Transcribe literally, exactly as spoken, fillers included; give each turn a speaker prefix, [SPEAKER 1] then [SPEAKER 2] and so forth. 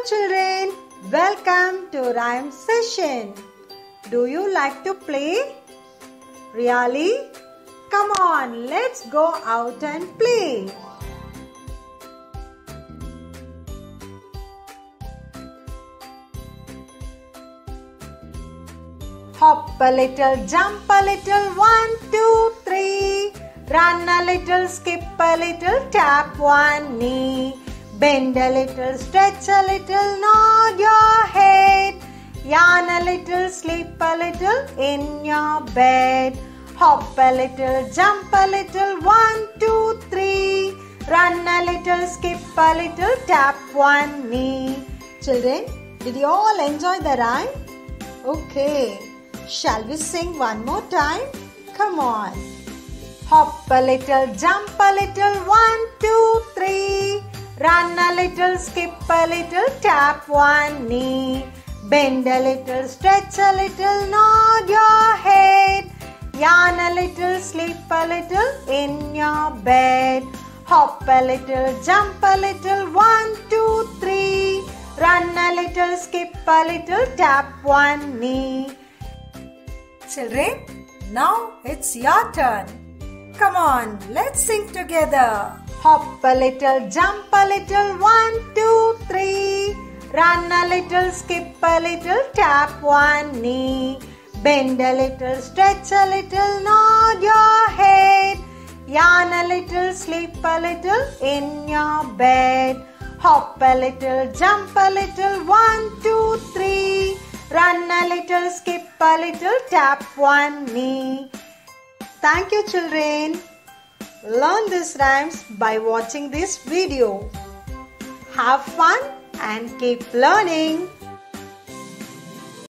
[SPEAKER 1] children, welcome to rhyme session. Do you like to play? Really? Come on, let's go out and play. Hop a little, jump a little, one, two, three. Run a little, skip a little, tap one knee. Bend a little, stretch a little, nod your head. Yawn a little, sleep a little in your bed. Hop a little, jump a little, one, two, three. Run a little, skip a little, tap one knee. Children, did you all enjoy the rhyme? Okay. Shall we sing one more time? Come on. Hop a little, jump a little, one, two, three. Run a little, skip a little, tap one knee. Bend a little, stretch a little, nod your head. Yawn a little, sleep a little in your bed. Hop a little, jump a little, one, two, three. Run a little, skip a little, tap one knee. Children, now it's your turn. Come on, let's sing together. Hop a little, jump a little, one, two, three. Run a little, skip a little, tap one knee. Bend a little, stretch a little, nod your head. Yawn a little, sleep a little in your bed. Hop a little, jump a little, one, two, three. Run a little, skip a little, tap one knee. Thank you, children. Learn these rhymes by watching this video. Have fun and keep learning.